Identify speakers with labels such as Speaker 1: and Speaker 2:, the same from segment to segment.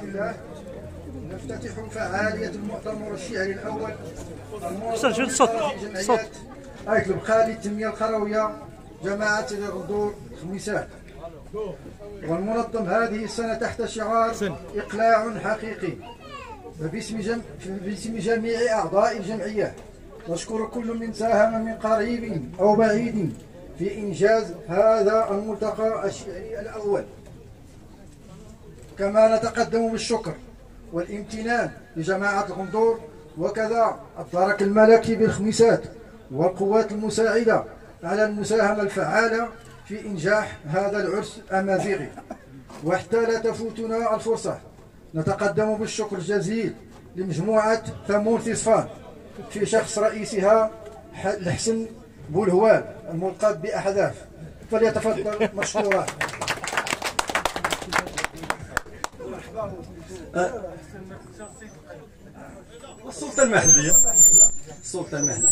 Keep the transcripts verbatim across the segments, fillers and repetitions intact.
Speaker 1: الله نفتتح فعالية المؤتمر الشهري الأول
Speaker 2: سجل صوت صوت
Speaker 1: آية البخاري التنمية القروية جماعة سيدي غندور خميسات، والمنظم هذه السنة تحت شعار إقلاع حقيقي. باسم جم... باسم جميع أعضاء الجمعية نشكر كل من ساهم من قريب أو بعيد في إنجاز هذا الملتقى الشهري الأول. كما نتقدم بالشكر والامتنان لجماعة الغندور وكذا الدرك الملكي بالخميسات والقوات المساعدة على المساهمة الفعالة في إنجاح هذا العرس الأمازيغي. وحتى لا تفوتنا الفرصة نتقدم بالشكر الجزيل لمجموعة ثمون ثصفان في شخص رئيسها الحسن بولهوال الملقب بأحذاف، فليتفضل مشكورا.
Speaker 3: السلطة المحلية السلطة المحلية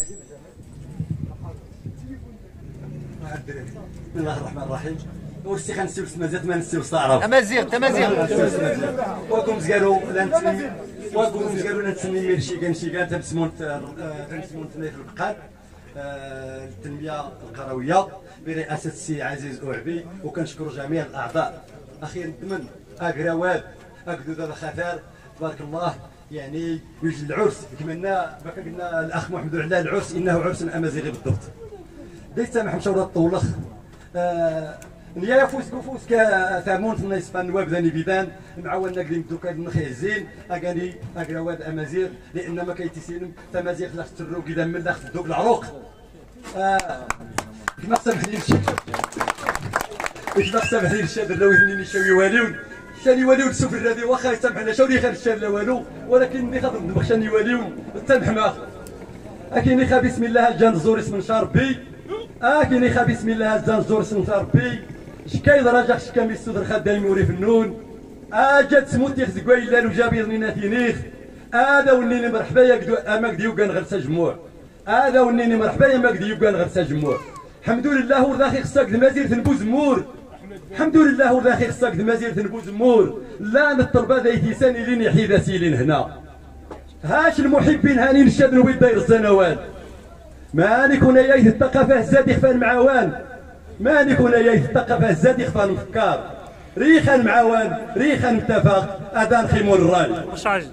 Speaker 3: بسم الله الرحمن الرحيم. ورسي خنسيو سمازات ما نسيو صعرف
Speaker 2: تمازيغ تمازيغ
Speaker 3: وكم زقالو لانتسمي وكم زقالو لانتسمي ميرشي كان شي كان تبسمون تبسمون في البقال التنمية القروية برئاسة السي عزيز أوعبي، وكنشكروا جميع الأعضاء. أخيرا من أقراوات أكدود الخثار تبارك الله، يعني يوجد العرس كما قلنا الأخ محمد علاه، العرس إنه عرس أمازيغي بالضبط. ديت سامح مشاورة الطولخ آه نيا فوس كفوس كثامون في الناس فنواب ذاني بيدان معاون نقدم دوكا نخي الزين اغاني اغراواد امازيغ، لان ما كيتسينم تمازيغ لا ترو كذا من داخل دوك العروق. اه كما سامح لي الشيخ كما سامح لي الشيخ لو يهنيني شاوي واليون شاني واليون سوف الرادي واخا يسامحنا شاوري خير الشيخ لا والو، ولكن ملي خاطر نبغي واليون تسامح معاه. اكيني خا بسم الله الجنزور اسم شاربي، اكيني خا بسم الله الجنزور اسم شاربي شكاي درجة شكا ميسود الخدام يوري في النون اجات سموت يخ زكويلان وجابي نيناتينيخ هذا ونيني مرحبا يقدو اماك ديو كان غرسا جموع هذا ونيني مرحبا يماك ديو كان غرسا جموع. الحمد لله ورضاخي خصك المزير تنبوز مور، الحمد لله ورضاخي خصك المزير تنبوز مور. لا نطلب هذا يتيساني لين يحيد سيلين هنا هاش المحبين هاني نشاد نوي داير السنوات ماني كون يايث الثقافه الزاد يخفى المعوان، ماني كون يايث الثقافه الزاد يخفى الافكار. ريخا معوان ريخا متفق اذان خيمون الراي
Speaker 2: واش عاجل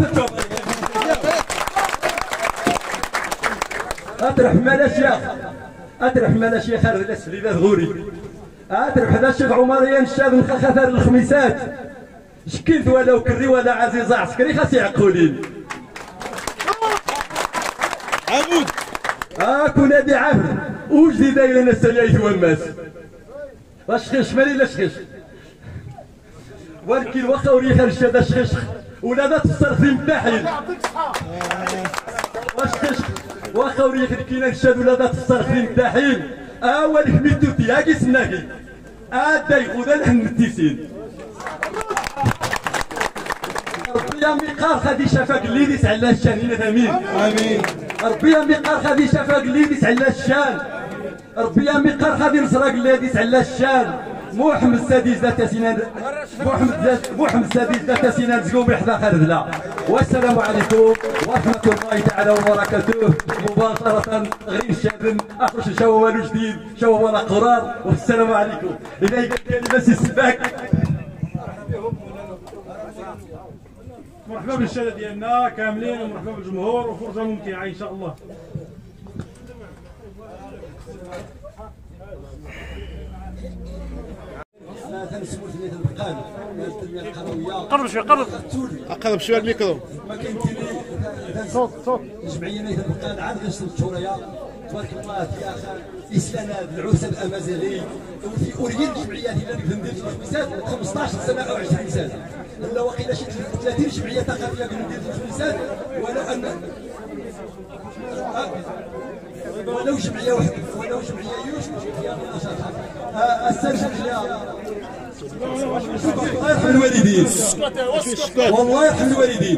Speaker 3: اطرح مالا شيخ اطرح مالا شيخ الاسفلي ذا غوري اطرح هذا الشيخ عمريان الشاذ خخثر الخميسات شكيت ولا كري ولا عزيزه عسكري خاص يعقولين عمود اه كنا دي عفر وجدي داير انا سلايت والماس واش خيش مالي لا شخيش ولكن واخا وريخ الشاده شخيش ولا ذات الصرف متاحين واش خيش واخا وريخ كينا الشاد ولا ذات الصرف متاحين اه ولك ميتوتي هاكي سناكي اه داي خذا نحن التيسين ربي يا مقار خدي شافاك اللي ديس على الشان امين امين. ربي يا مقار خدي شافاك اللي ديس على الشان، ربي يا مقار خدي نصرك اللي ديس على الشان. محمد السادس ذات سنان محمد محمد السادس ذات سنان زقوم يحظى خردله. والسلام عليكم ورحمه الله تعالى وبركاته. مباشره غير الشاب اخرج شوال جديد شوال قرار. والسلام عليكم. اذا قال لي بس السباك
Speaker 4: مرحبا بالشهاده ديالنا كاملين ومرحبا بالجمهور وفرجه ممتعه ان شاء الله.
Speaker 2: قرب شوي قرب
Speaker 5: قرب شوي الميكرو.
Speaker 3: ما كاين صوت صوت الجمعيه نيت البقال عاد غنشتم الشوريه تبارك الله يا اخي اسلام العرس الامازيغي وفي اوريين الجمعيات اللي نقدر ندير في الخميسات خمسطاش سنه او عشرين سنه ولا واقيلا شي ثلاثين جمعيه ثقافيه كندير في الخميسات ولو ان ولو جمعيه واحده ولو جمعيه يوش فيها نشاطها السنه الله يرحم الوالدين والله يرحم الوالدين.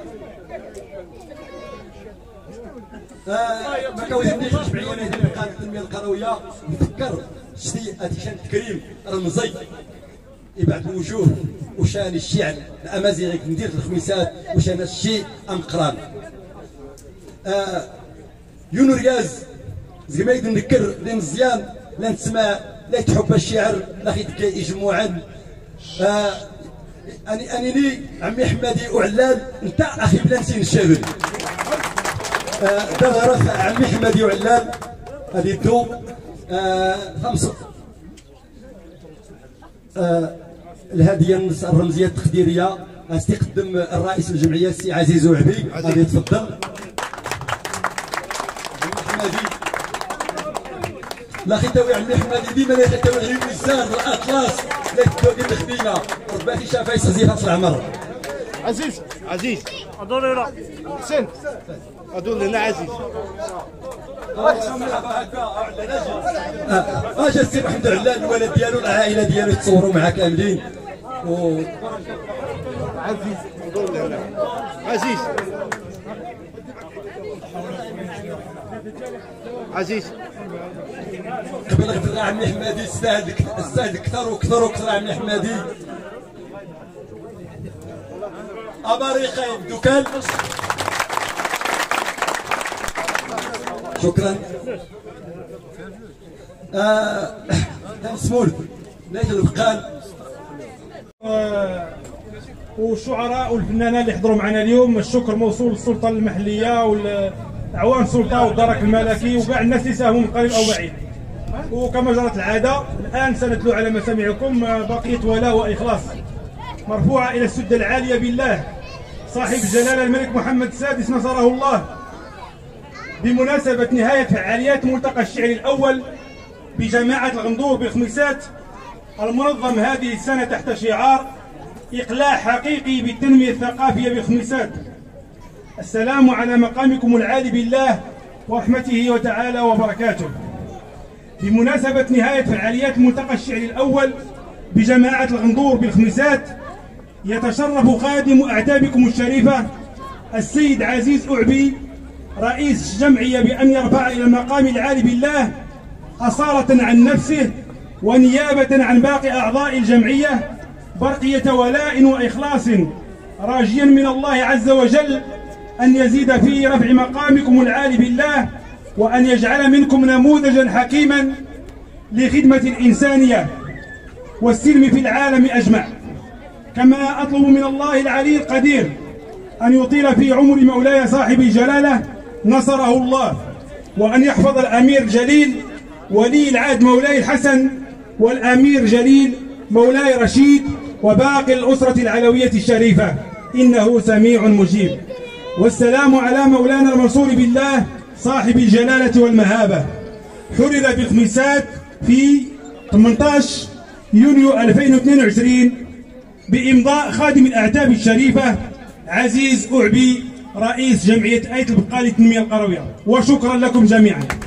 Speaker 3: ما كوهمنيش الجمعيه نهدي التنميه القرويه نفكر شتي اتيشان كريم رمزي يبعد الوجوه وشان الشعر الامازيغي ندير الخميسات وشان الشيء ام قران آه يونو رياز زي ما يقدر نذكر لين مزيان لا نسمع لا تحب الشعر لا خيتك يجمعا آه اني اني عمي حمادي وعلال انت اخي بلا نسين الشابل آه دغرف عمي حمادي وعلال هذه الدو آه خمسه آه الهديه الرمزيه التقديريه استقدم الرئيس الجمعيه السي عزيز وعبي غادي يتفضل حمادي لا خيتاوي عمي حمادي ديما لا خيتاوي عليه الوزار الاطلس لا تدوي الخديمه رباتي شافها يسزي خاص العمر
Speaker 5: عزيز عزيز
Speaker 2: ادور لا
Speaker 5: حسين ادور لنا عزيز
Speaker 3: اه جا السي محمد علال الولد ديالو العائله ديالو يتصوروا معاه كاملين و
Speaker 5: عزيز ادور لنا عزيز عزيز
Speaker 3: قبل غفر عمي حمادي استاهل استاهل اكثر واكثر واكثر عمي حمادي امريكا دوكان شكرا آه سمول نايت البقال
Speaker 4: آه والشعراء والفنانين اللي حضروا معنا اليوم الشكر موصول للسلطه المحليه والاعوان السلطه والدرك الملكي وكاع الناس اللي ساهموا من قريب او بعيد. وكما جرت العاده الان سنتلو على مسامعكم بقيه ولاء واخلاص مرفوعه الى السده العاليه بالله صاحب الجلاله الملك محمد السادس نصره الله بمناسبه نهايه فعاليات ملتقى الشعر الاول بجماعه الغندور بالخميسات المنظم هذه السنه تحت شعار إقلاع حقيقي بالتنمية الثقافية بالخميسات. السلام على مقامكم العالي بالله ورحمته وتعالى وبركاته. بمناسبة نهاية فعاليات ملتقى الشعر الأول بجماعة الغندور بالخميسات يتشرف خادم أعتابكم الشريفة السيد عزيز أعبي رئيس الجمعية بأن يرفع إلى المقام العالي بالله أصالة عن نفسه ونيابة عن باقي أعضاء الجمعية برقية ولاء وإخلاص راجيا من الله عز وجل أن يزيد في رفع مقامكم العالي بالله وأن يجعل منكم نموذجا حكيما لخدمة الإنسانية والسلم في العالم أجمع. كما أطلب من الله العلي القدير أن يطيل في عمر مولاي صاحب الجلالة نصره الله وأن يحفظ الأمير جليل ولي العهد مولاي الحسن والأمير جليل مولاي رشيد وباقي الأسرة العلوية الشريفة إنه سميع مجيب. والسلام على مولانا المنصور بالله صاحب الجلالة والمهابة. حرر بالخميسات في ثمانية عشر يونيو ألفين واثنين وعشرين بإمضاء خادم الأعتاب الشريفة عزيز أعبي رئيس جمعية آية البقاء للتنمية القروية. وشكرا لكم جميعا.